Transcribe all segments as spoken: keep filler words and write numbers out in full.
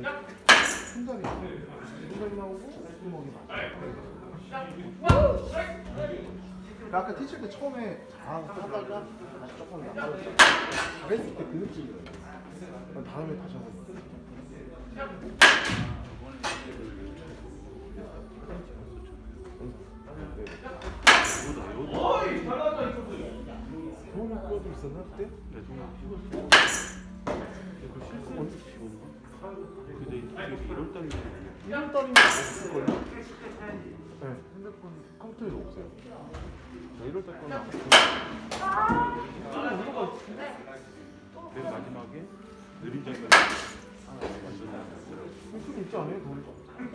손잡이 손잡이 나오고 손목이 나오고. 아까 티칠 때 처음에 잘하다가 다시 조금 나빠졌어. 잘했을 때 그 느낌이에요. 다음에 다시 한번. 어이 잘 나왔다 이거. 동훈이 거도 있었나 그때? 네, 동훈이 피웠어. 그 실수 언제 피웠나? 근데 이게 일월 달인데. 일월 달이면 없을걸요? 네, 핸드폰 컴퓨터에도 없어요. 저 일월 달 거는 안 없어요. 맨 마지막에 느린 장면 완전 나왔더라고. 좀 있지 않아요? 동훈이 거?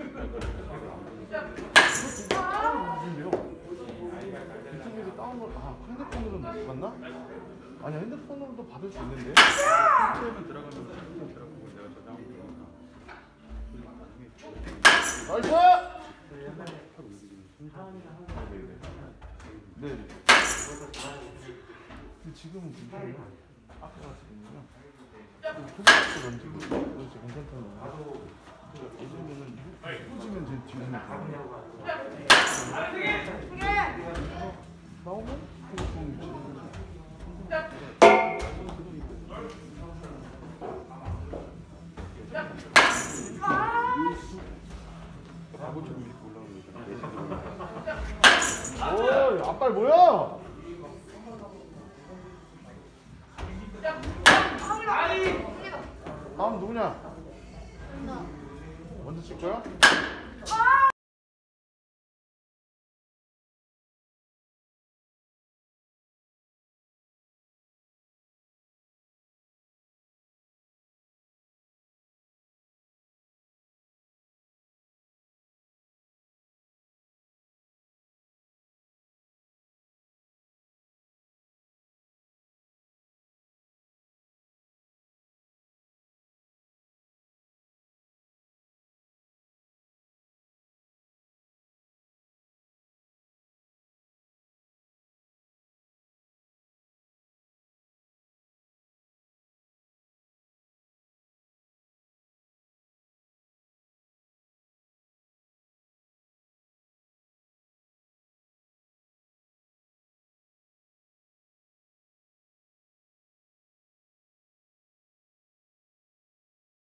무슨데요? 유튜브에서 다운로드, 아 핸드폰으로 봤나? 아니야 핸드폰으로도 받을 수 있는데. 컴퓨터에만 들어가면 컴퓨터 들어가고 내가 저장 들어가. 나이스! 옛날에 팔 움직이는 순서. 네. 근데 지금은 문제는 앞에 가서 보면 초등학교 던지고 그렇지 괜찮다는 거. 예전에는 후지면 제 뒤에는 나오면 핸드폰 위치. 바보처럼 밀고 올라오는 거잖아. 오, 앞발 뭐야? 다음 누구냐? 먼저 칠 거야?